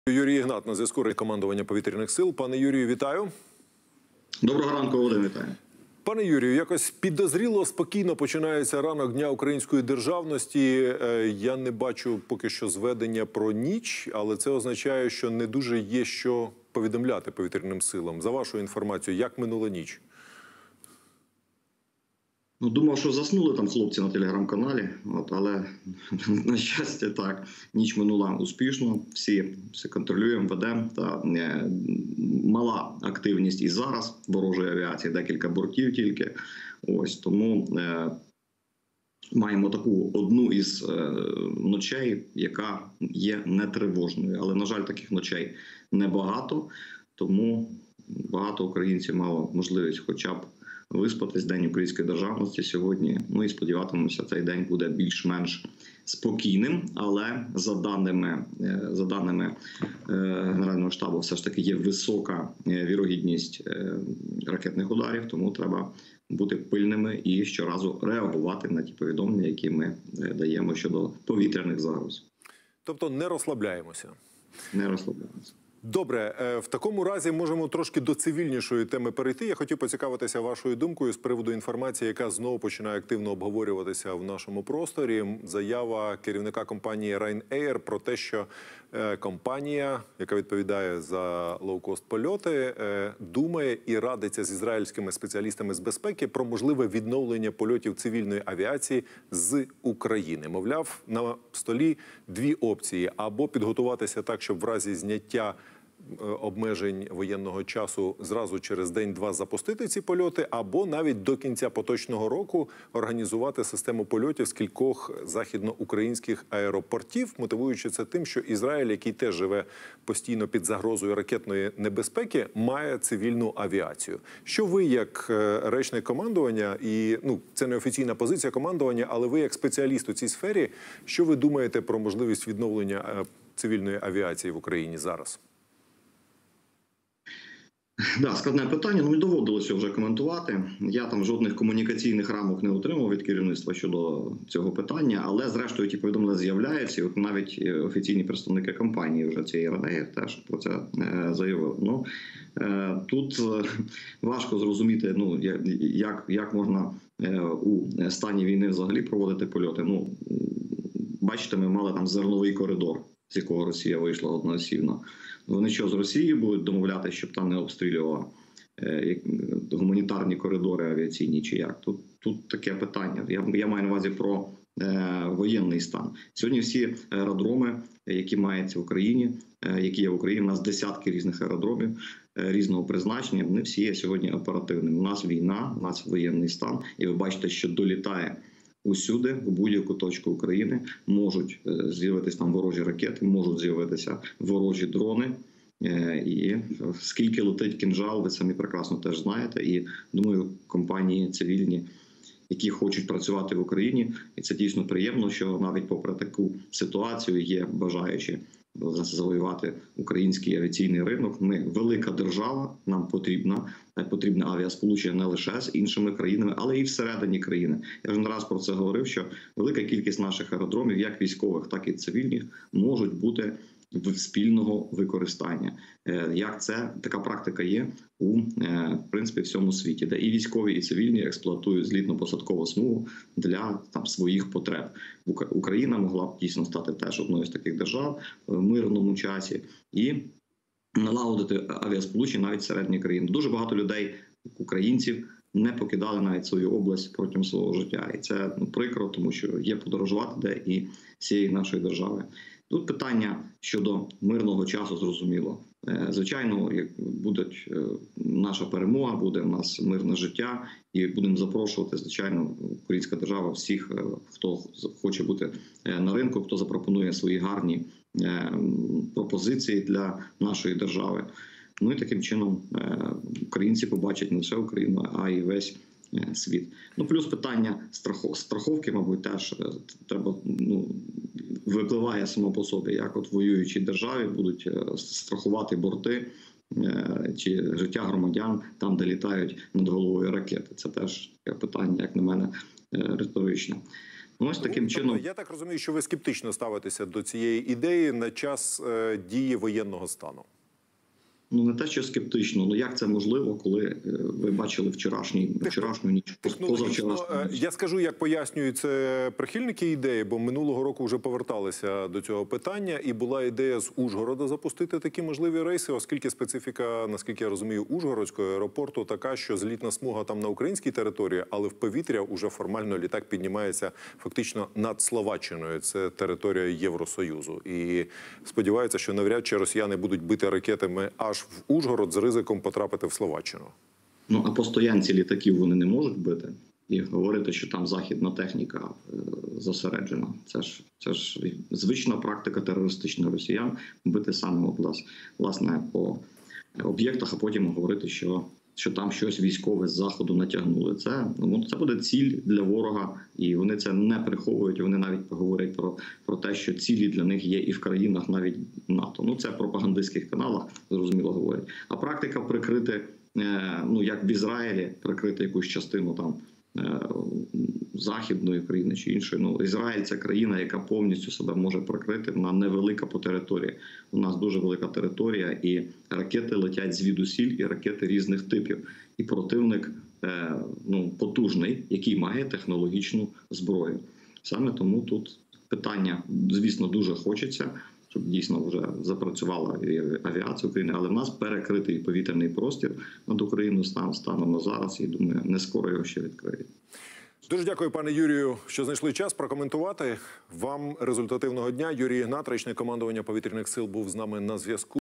Юрій Ігнат на зв'язку командування повітряних сил. Пане Юрію, вітаю. Доброго ранку, Володимир, вітаю. Пане Юрію, якось підозріло, спокійно починається ранок Дня української державності. Я не бачу поки що зведення про ніч, але це означає, що не дуже є що повідомляти повітряним силам. За вашу інформацію, як минула ніч? Ну, думав, що заснули там хлопці на телеграм-каналі, але, на щастя, так, ніч минула успішно, всі контролюємо, ведемо. Мала активність і зараз ворожої авіації, декілька бортів тільки. Ось, тому маємо таку одну із ночей, яка є нетривожною. Але, на жаль, таких ночей небагато, тому багато українців мало можливість хоча б виспатись, День української державності сьогодні. Ну і сподіватимемося, цей день буде більш-менш спокійним, але за даними Генерального штабу все ж таки є висока вірогідність ракетних ударів, тому треба бути пильними і щоразу реагувати на ті повідомлення, які ми даємо щодо повітряних загроз. Тобто не розслабляємося? Не розслабляємося. Добре, в такому разі можемо трошки до цивільнішої теми перейти. Я хотів поцікавитися вашою думкою з приводу інформації, яка знову починає активно обговорюватися в нашому просторі. Заява керівника компанії Ryanair про те, що компанія, яка відповідає за лоукост-польоти, думає і радиться з ізраїльськими спеціалістами з безпеки про можливе відновлення польотів цивільної авіації з України. Мовляв, на столі дві опції. Або підготуватися так, щоб в разі зняття обмежень воєнного часу зразу через день-два запустити ці польоти, або навіть до кінця поточного року організувати систему польотів з кількох західноукраїнських аеропортів, мотивуючи це тим, що Ізраїль, який теж живе постійно під загрозою ракетної небезпеки, має цивільну авіацію. Що ви, як речник командування, і це не офіційна позиція командування, але ви, як спеціаліст у цій сфері, що ви думаєте про можливість відновлення цивільної авіації в Україні зараз? Да, складне питання. Не доводилося вже коментувати. Я там жодних комунікаційних рамок не отримав від керівництва щодо цього питання, але зрештою ті повідомлення з'являються. От навіть офіційні представники компанії вже цієї Ryanair теж про це заявили. Тут важко зрозуміти, як можна у стані війни взагалі проводити польоти. Бачите, ми мали там зерновий коридор, з якого Росія вийшла одноосібно. Вони що, з Росією будуть домовляти, щоб там не обстрілювала гуманітарні коридори авіаційні чи як? Тут таке питання. Я маю на увазі про воєнний стан. Сьогодні всі аеродроми, які маються в Україні, які є в Україні, у нас десятки різних аеродромів різного призначення, вони всі є сьогодні оперативними. У нас війна, у нас воєнний стан, і ви бачите, що долітає усюди, в будь-яку точку України, можуть з'явитися там ворожі ракети, можуть з'явитися ворожі дрони. І скільки летить кинжал, ви самі прекрасно теж знаєте. І, думаю, компанії цивільні, які хочуть працювати в Україні, і це дійсно приємно, що навіть попри таку ситуацію є бажаючі завоювати український авіаційний ринок. Ми велика держава, нам потрібне авіасполучення не лише з іншими країнами, але і всередині країни. Я вже не раз про це говорив, що велика кількість наших аеродромів, як військових, так і цивільних, можуть бути спільного використання. Як це така практика є у принципі всьому світі, де і військові, і цивільні експлуатують злітно-посадкову смугу для своїх потреб. Україна могла б дійсно стати теж одною з таких держав в мирному часі і налагодити авіасполучення навіть всередині країни. Дуже багато людей, українців, не покидали навіть свою область протягом свого життя. І це прикро, тому що є подорожувати де і всієї нашої держави. Тут питання щодо мирного часу зрозуміло. Звичайно, як буде наша перемога, буде в нас мирне життя, і будемо запрошувати, звичайно, українська держава всіх, хто хоче бути на ринку, хто запропонує свої гарні пропозиції для нашої держави. І таким чином українці побачать не лише Україну, а й весь світ. Плюс питання страховки, мабуть, теж треба, випливає само по собі, як от в воюючій державі будуть страхувати борти чи життя громадян там, де літають над головою ракети. Це теж питання, як на мене, риторичне. Ну, ось таким чином. Я так розумію, що ви скептично ставитеся до цієї ідеї на час дії воєнного стану. Ну, не те, що скептично, ну як це можливо, коли ви бачили вчорашню ніч, позавчорашню ніч? Я скажу, як пояснюють це прихильники ідеї, бо минулого року вже поверталися до цього питання, і була ідея з Ужгорода запустити такі можливі рейси, оскільки специфіка, наскільки я розумію, Ужгородського аеропорту така, що злітна смуга там на українській території, але в повітря уже формально літак піднімається фактично над Словаччиною. Це територія Євросоюзу. І сподіваються, що навряд чи росіяни будуть бити ракетами аж в Ужгород з ризиком потрапити в Словаччину. Ну, а постоянці літаків вони не можуть бити і говорити, що там західна техніка зосереджена. Це ж звична практика терористичних росіян бити саме власне по об'єктах, а потім говорити, що там щось військове з заходу натягнули. Це буде ціль для ворога, і вони це не приховують. Вони навіть говорять про те, що цілі для них є і в країнах навіть НАТО. Ну, це в пропагандистських каналах, зрозуміло, говорять. А практика прикрити, ну, як в Ізраїлі, прикрити якусь частину там західної країни чи іншої. Ну, Ізраїль – це країна, яка повністю себе може прикрити, вона невелика по території. У нас дуже велика територія, і ракети летять звідусіль, і ракети різних типів. І противник потужний, який має технологічну зброю. Саме тому тут питання, звісно, дуже хочеться, щоб дійсно вже запрацювала авіація України, але в нас перекритий повітряний простір над Україною станом на зараз, і думаю, не скоро його ще відкриють. Дуже дякую, пане Юрію, що знайшли час прокоментувати. Вам результативного дня. Юрій Ігнат, речник командування повітряних сил, був з нами на зв'язку.